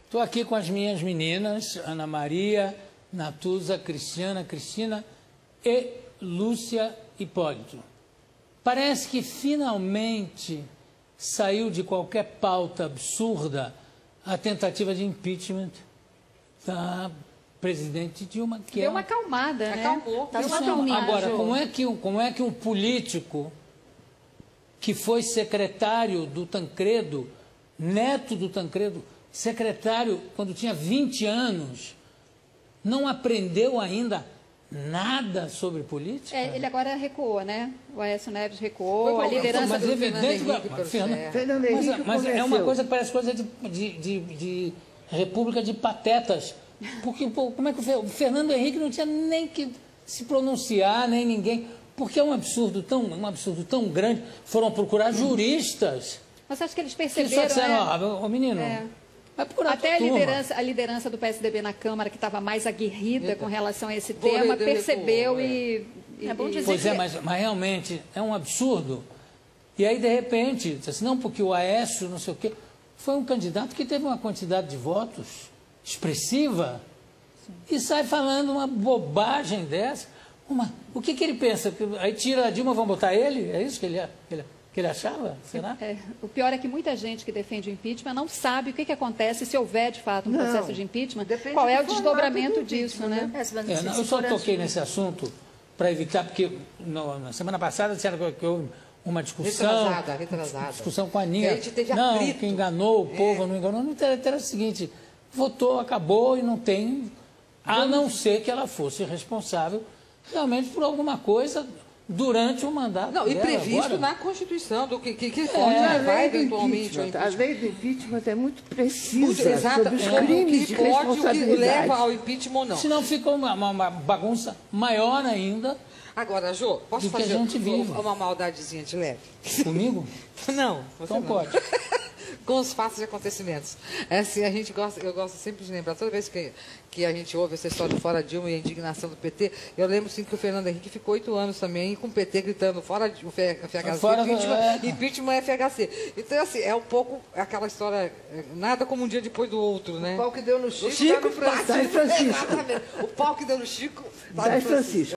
Estou aqui com as minhas meninas, Ana Maria, Natuza, Cristina e Lúcia Hipólito. Parece que finalmente saiu de qualquer pauta absurda a tentativa de impeachment da presidente Dilma. Que deu uma acalmada, né? Acalmou. Tá uma calminha. Agora, como é que um político que foi secretário do Tancredo, neto do Tancredo, secretário quando tinha 20 anos, não aprendeu ainda nada sobre política? Ele agora recuou, né? O Aécio Neves recuou, a liderança do Fernando Henrique. Mas é uma coisa que parece coisa de república de patetas. Porque, pô, como é que o Fernando Henrique não tinha nem que se pronunciar, nem ninguém... Porque é um absurdo tão grande. Foram procurar juristas. Mas acho que eles Que perceberam, só disseram, né? ó, menino, vai procurar até a liderança do PSDB na Câmara, que estava mais aguerrida com relação a esse tema, percebeu e... É bom dizer Pois é, mas realmente é um absurdo. E aí, de repente, diz assim, não, porque o Aécio, não sei o quê, foi um candidato que teve uma quantidade de votos expressiva. Sim. E sai falando uma bobagem dessa. O que ele pensa? Aí tira a Dilma, vão botar ele? É isso que ele achava? Será? O pior é que muita gente que defende o impeachment não sabe o que acontece se houver, de fato, um processo de impeachment. Qual é o desdobramento disso, né? Eu só toquei nesse assunto para evitar, porque na semana passada disseram que houve uma discussão... Retrasada. Discussão com a Aninha. Que enganou o povo, não enganou. Não era o seguinte, votou, acabou e não tem... A não ser que ela fosse responsável realmente por alguma coisa durante o mandato dela. E previsto agora na Constituição, do que pode levar eventualmente o impeachment. A lei do impeachment é muito precisa exata, sobre os crimes de responsabilidade. O que leva ao impeachment ou não. Senão fica uma bagunça maior ainda. Agora, Jô, posso fazer uma maldadezinha de leve? Comigo? Não. Então não. pode. Com os fatos e acontecimentos. É assim, eu gosto sempre de lembrar, toda vez que a gente ouve essa história do fora Dilma e a indignação do PT, eu lembro sim que o Fernando Henrique ficou 8 anos também com o PT gritando fora o FHC, impeachment é FHC. Então, assim, é um pouco aquela história, nada como um dia depois do outro, né? O pau que deu no Chico, Chico tá no Francisco. Exatamente. O pau que deu no Chico tá no Francisco.